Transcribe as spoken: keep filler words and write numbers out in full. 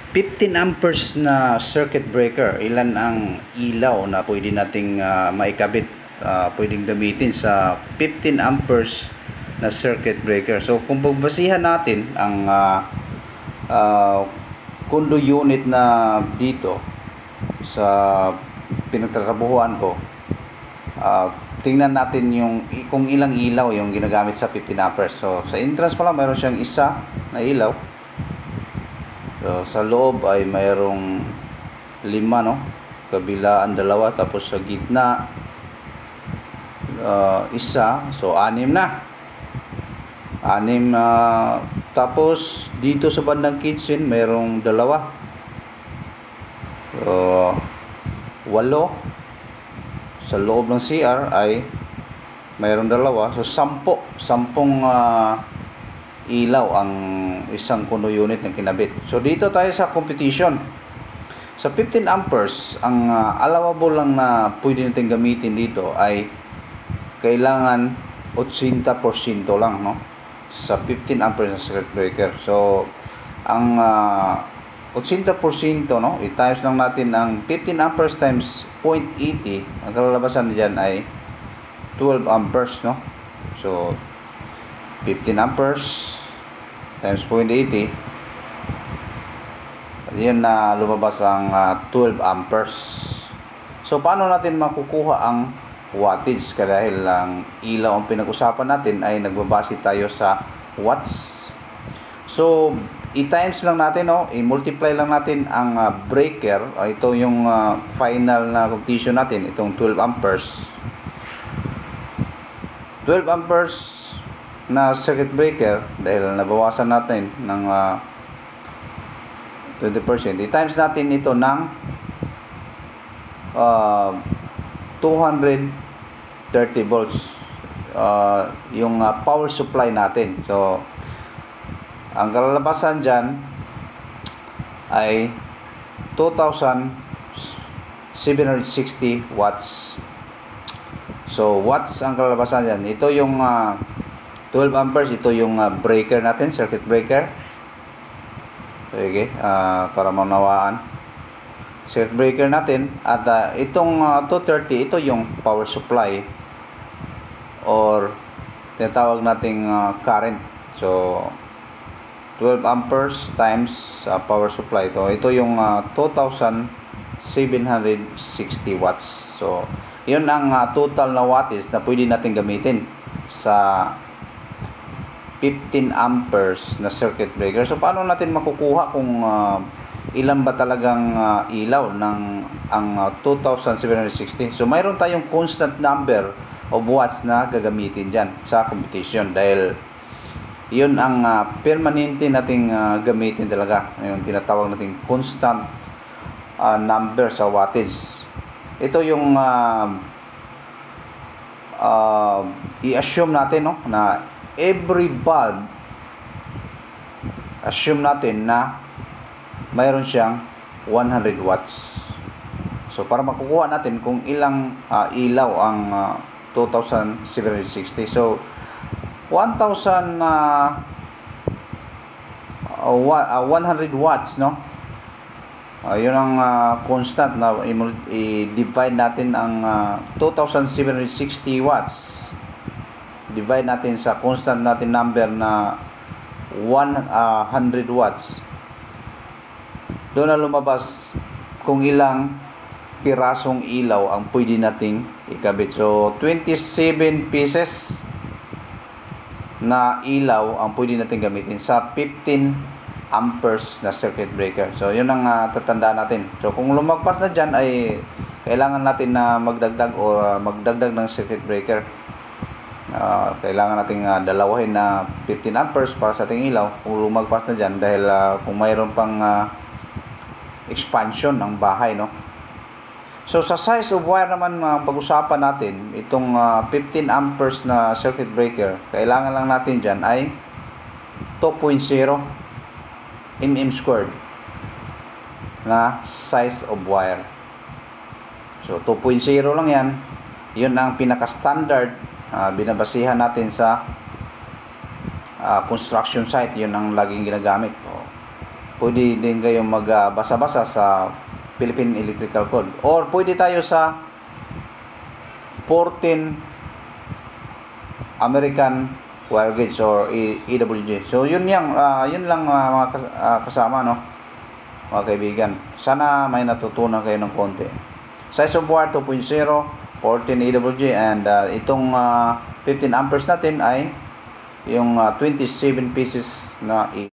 fifteen amperes na circuit breaker, ilan ang ilaw na pwede nating uh, maikabit, uh, pwedeng gamitin sa fifteen amperes na circuit breaker. So kung pagbasihan natin ang uh, uh, condo unit na dito sa pinagtatrabahuan ko, uh, tingnan natin yung kung ilang ilaw yung ginagamit sa fifteen amperes. So sa entrance pa lang mayroon siyang isa na ilaw. So, sa loob ay mayroong lima, no? Kabila ang dalawa, tapos sa gitna uh, isa, so anim na. Anim na. Uh, tapos dito sa bandang kitchen mayroong dalawa. So, walo. Sa loob ng C R ay mayroong dalawa. So, sampo. Sampung uh, ilaw ang isang condo unit na kinabit. So dito tayo sa competition. Sa fifteen amperes, ang uh, allowable lang na pwede natin gamitin dito ay kailangan eighty percent lang, no? Sa fifteen amperes na circuit breaker. So ang uh, eighty percent, no? I-times lang natin ang fifteen amperes times zero point eight zero. Ang kalalabasan diyan ay twelve amperes, no? So fifteen amperes times zero point eight zero, yun na lumabas ang uh, twelve amperes. So paano natin makukuha ang wattage? Dahil ang ilaw ang pinag-usapan natin ay nagbabase tayo sa watts. So i-times lang natin, no? I-multiply lang natin ang uh, breaker. Uh, ito yung uh, final na competition natin, itong twelve amperes. twelve amperes na circuit breaker, dahil nabawasan natin ng uh, twenty percent, i-times natin ito ng uh, two hundred thirty volts, uh, yung uh, power supply natin. So ang kalalabasan dyan ay two thousand seven hundred sixty watts. So watts ang kalalabasan dyan. Ito yung uh, twelve amperes, ito yung uh, breaker natin, circuit breaker. Okay, uh, para maunawaan. Circuit breaker natin. At uh, itong uh, two thirty, ito yung power supply or tinatawag nating uh, current. So twelve amperes times uh, power supply. So ito yung uh, two thousand seven hundred sixty watts. So yun ang uh, total na wattage na pwede natin gamitin sa fifteen amperes na circuit breaker. So paano natin makukuha kung uh, ilan ba talagang uh, ilaw ng ang uh, two thousand seven hundred sixty? So mayroon tayong constant number of watts na gagamitin dyan sa competition, dahil yun ang uh, permanente nating uh, gamitin talaga, yung tinatawag nating constant uh, number sa wattage. Ito yung uh, uh, i-assume natin, no, na every bulb, assume natin na mayroon siyang one hundred watts. So para makukuha natin kung ilang uh, ilaw ang uh, two thousand seven hundred sixty. So one thousand uh, uh, one hundred watts, no? Uh, yun ang uh, constant na i-divide natin ang uh, two thousand seven hundred sixty watts. Divide natin sa constant natin number na one hundred watts. Doon na lumabas kung ilang pirasong ilaw ang pwede nating ikabit. So twenty-seven pieces na ilaw ang pwede natin gamitin sa fifteen amperes na circuit breaker. So yun ang uh, tatandaan natin. So kung lumagpas na dyan ay kailangan natin na magdagdag o uh, magdagdag ng circuit breaker. Uh, kailangan nating uh, dalawahin na fifteen amperes para sa ating ilaw kung lumagpas na dyan, dahil uh, kung mayroon pang uh, expansion ng bahay, no? So sa size of wire naman ang uh, pag-usapan natin, itong uh, fifteen amperes na circuit breaker, kailangan lang natin dyan ay two point zero millimeters squared na size of wire. So two point zero lang yan. Yun ang pinaka-standard Uh, binabasihan natin sa uh, construction site. Yun ang laging ginagamit. O, pwede din kayong magbasa-basa sa Philippine Electrical Code. Or pwede tayo sa fourteen American Wire Gauge or E W G. So yun yang uh, yun lang uh, mga kas uh, kasama, no, mga kaibigan. Sana may natutunan kayo ng konti. Size of wire two point zero, fourteen E W G, and uh, itong uh, fifteen amperes natin ay yung uh, twenty-seven pieces na